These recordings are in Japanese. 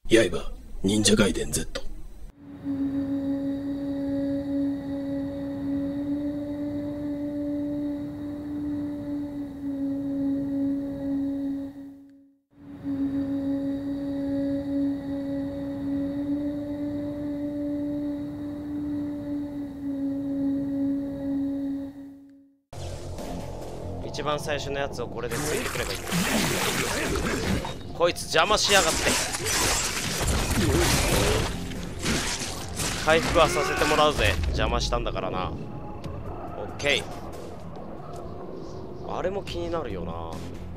刃忍者ガイデン Z。 一番最初のやつをこれでついてくればいい。こいつ邪魔しやがって。回復はさせてもらうぜ、邪魔したんだからな。オッケー。あれも気になるよな。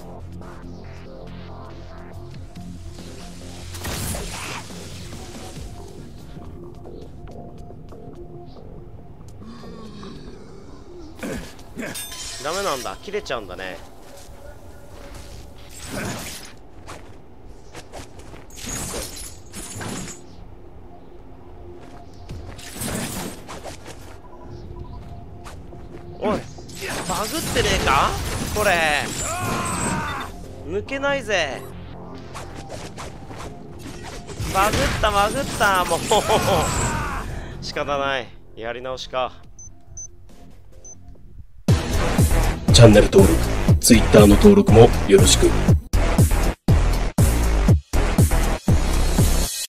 ダメなんだ、切れちゃうんだね。おい、バグってねえかこれ。抜けないぜ。バグったもう仕方ない、やり直しか。 チャンネル登録、Twitter の登録もよろしく。